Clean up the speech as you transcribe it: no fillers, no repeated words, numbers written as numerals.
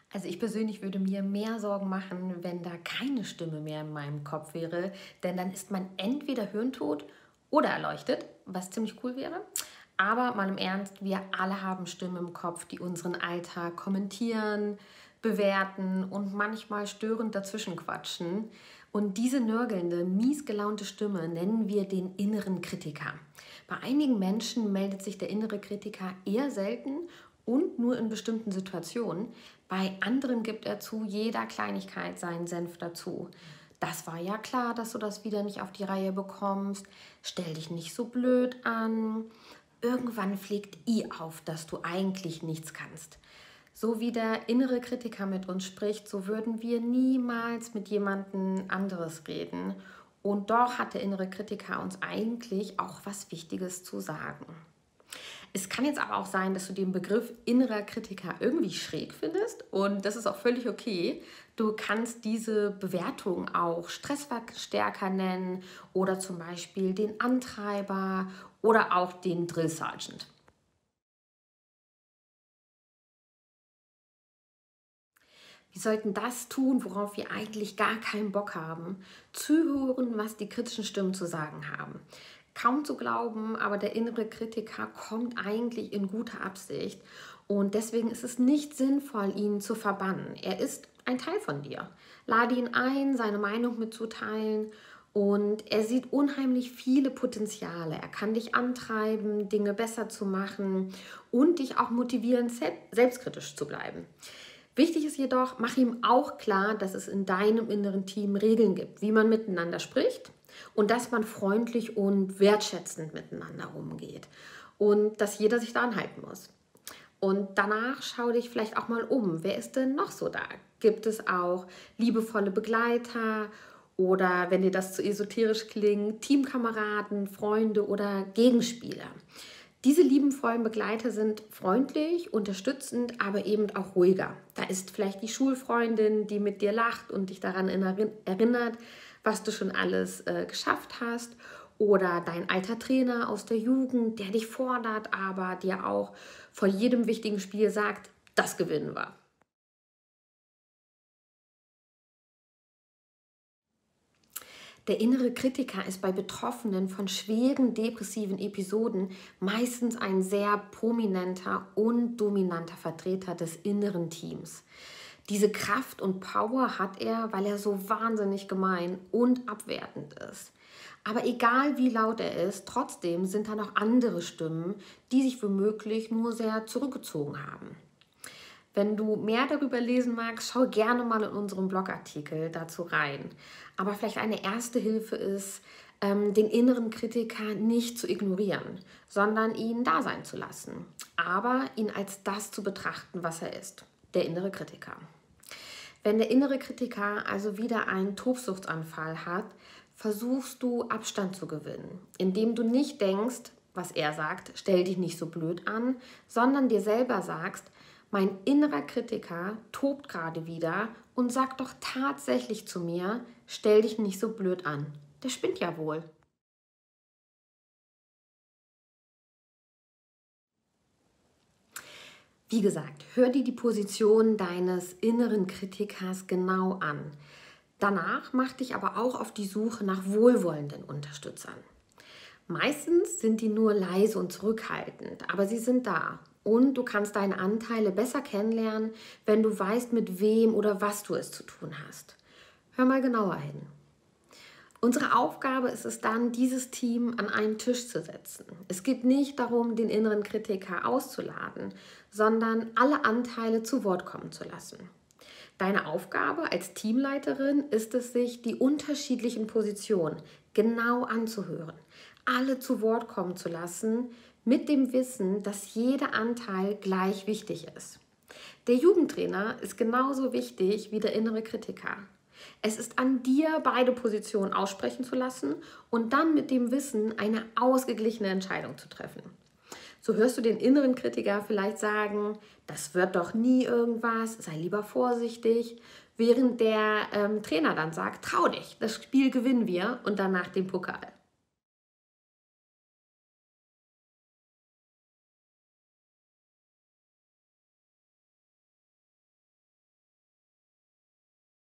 Also ich persönlich würde mir mehr Sorgen machen, wenn da keine Stimme mehr in meinem Kopf wäre, denn dann ist man entweder hirntot oder erleuchtet, was ziemlich cool wäre. Aber mal im Ernst, wir alle haben Stimmen im Kopf, die unseren Alltag kommentieren, bewerten und manchmal störend dazwischen quatschen. Und diese nörgelnde, mies gelaunte Stimme nennen wir den inneren Kritiker. Bei einigen Menschen meldet sich der innere Kritiker eher selten und nur in bestimmten Situationen. Bei anderen gibt er zu jeder Kleinigkeit seinen Senf dazu. Das war ja klar, dass du das wieder nicht auf die Reihe bekommst. Stell dich nicht so blöd an. Irgendwann fliegt auf, dass du eigentlich nichts kannst. So wie der innere Kritiker mit uns spricht, so würden wir niemals mit jemandem anderes reden. Und doch hat der innere Kritiker uns eigentlich auch was Wichtiges zu sagen. Es kann jetzt aber auch sein, dass du den Begriff innerer Kritiker irgendwie schräg findest und das ist auch völlig okay. Du kannst diese Bewertung auch Stressverstärker nennen oder zum Beispiel den Antreiber oder auch den Drill Sergeant. Wir sollten das tun, worauf wir eigentlich gar keinen Bock haben. Zuhören, was die kritischen Stimmen zu sagen haben. Kaum zu glauben, aber der innere Kritiker kommt eigentlich in guter Absicht. Und deswegen ist es nicht sinnvoll, ihn zu verbannen. Er ist ein Teil von dir. Lade ihn ein, seine Meinung mitzuteilen. Und er sieht unheimlich viele Potenziale. Er kann dich antreiben, Dinge besser zu machen und dich auch motivieren, selbstkritisch zu bleiben. Wichtig ist jedoch, mach ihm auch klar, dass es in deinem inneren Team Regeln gibt, wie man miteinander spricht und dass man freundlich und wertschätzend miteinander umgeht und dass jeder sich daran halten muss. Und danach schau dich vielleicht auch mal um. Wer ist denn noch so da? Gibt es auch liebevolle Begleiter oder, wenn dir das zu esoterisch klingt, Teamkameraden, Freunde oder Gegenspieler? Diese liebenvollen Begleiter sind freundlich, unterstützend, aber eben auch ruhiger. Da ist vielleicht die Schulfreundin, die mit dir lacht und dich daran erinnert, was du schon alles geschafft hast. Oder dein alter Trainer aus der Jugend, der dich fordert, aber dir auch vor jedem wichtigen Spiel sagt, das gewinnen wir. Der innere Kritiker ist bei Betroffenen von schweren depressiven Episoden meistens ein sehr prominenter und dominanter Vertreter des inneren Teams. Diese Kraft und Power hat er, weil er so wahnsinnig gemein und abwertend ist. Aber egal wie laut er ist, trotzdem sind da noch andere Stimmen, die sich womöglich nur sehr zurückgezogen haben. Wenn du mehr darüber lesen magst, schau gerne mal in unserem Blogartikel dazu rein. Aber vielleicht eine erste Hilfe ist, den inneren Kritiker nicht zu ignorieren, sondern ihn da sein zu lassen. Aber ihn als das zu betrachten, was er ist, der innere Kritiker. Wenn der innere Kritiker also wieder einen Tobsuchtsanfall hat, versuchst du Abstand zu gewinnen, indem du nicht denkst, was er sagt, stell dich nicht so blöd an, sondern dir selber sagst, mein innerer Kritiker tobt gerade wieder und sagt doch tatsächlich zu mir, stell dich nicht so blöd an. Der spinnt ja wohl. Wie gesagt, hör dir die Position deines inneren Kritikers genau an. Danach mach dich aber auch auf die Suche nach wohlwollenden Unterstützern. Meistens sind die nur leise und zurückhaltend, aber sie sind da. Und du kannst deine Anteile besser kennenlernen, wenn du weißt, mit wem oder was du es zu tun hast. Hör mal genauer hin. Unsere Aufgabe ist es dann, dieses Team an einen Tisch zu setzen. Es geht nicht darum, den inneren Kritiker auszuladen, sondern alle Anteile zu Wort kommen zu lassen. Deine Aufgabe als Teamleiterin ist es, sich die unterschiedlichen Positionen genau anzuhören, alle zu Wort kommen zu lassen, mit dem Wissen, dass jeder Anteil gleich wichtig ist. Der Jugendtrainer ist genauso wichtig wie der innere Kritiker. Es ist an dir, beide Positionen aussprechen zu lassen und dann mit dem Wissen eine ausgeglichene Entscheidung zu treffen. So hörst du den inneren Kritiker vielleicht sagen, das wird doch nie irgendwas, sei lieber vorsichtig, während der Trainer dann sagt, trau dich, das Spiel gewinnen wir und danach den Pokal.